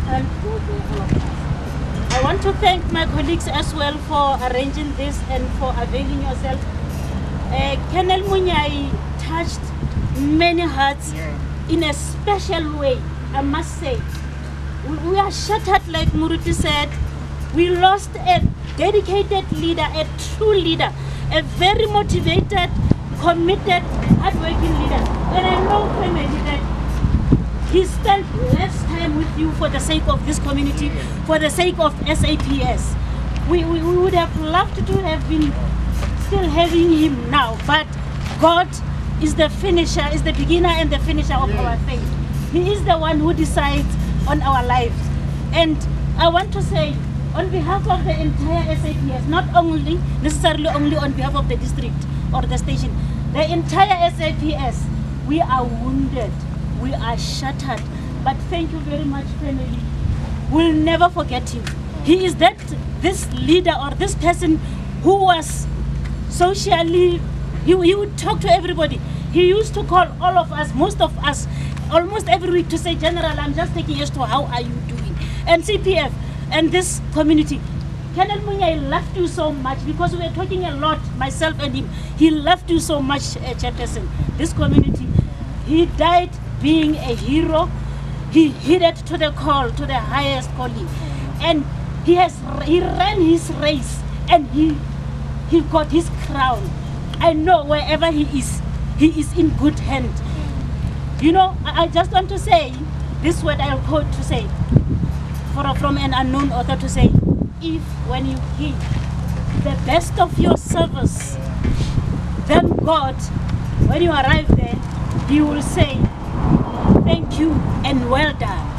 and God for all of us. I want to thank my colleagues as well for arranging this and for availing yourself. Colonel Monyai touched many hearts in a special way, I must say. We are shattered, like Muruti said. We lost a dedicated leader, a true leader, a very motivated, committed, hardworking leader. And I know family that he spent less time with you for the sake of this community, for the sake of SAPS. We would have loved to have been still having him now, but God is the finisher, is the beginner and the finisher of our faith. He is the one who decides on our lives. And I want to say, on behalf of the entire SAPS, not only necessarily only on behalf of the district or the station, the entire SAPS, we are wounded, we are shattered. But thank you very much, family. We'll never forget him. He is this leader or this person who was socially, he would talk to everybody. He used to call all of us, most of us, almost every week to say, General, I'm just taking you to how are you doing? And CPF and this community. Colonel Monyai loved you so much because we were talking a lot, myself and him. He loved you so much, Chairperson. This community, he died being a hero. He heeded to the call, to the highest calling. And he ran his race and he got his crown. I know wherever he is in good hand. You know, I just want to say, this word I'll quote to say, from an unknown author to say, if when you give the best of your service, then God, when you arrive there, He will say, thank you and well done.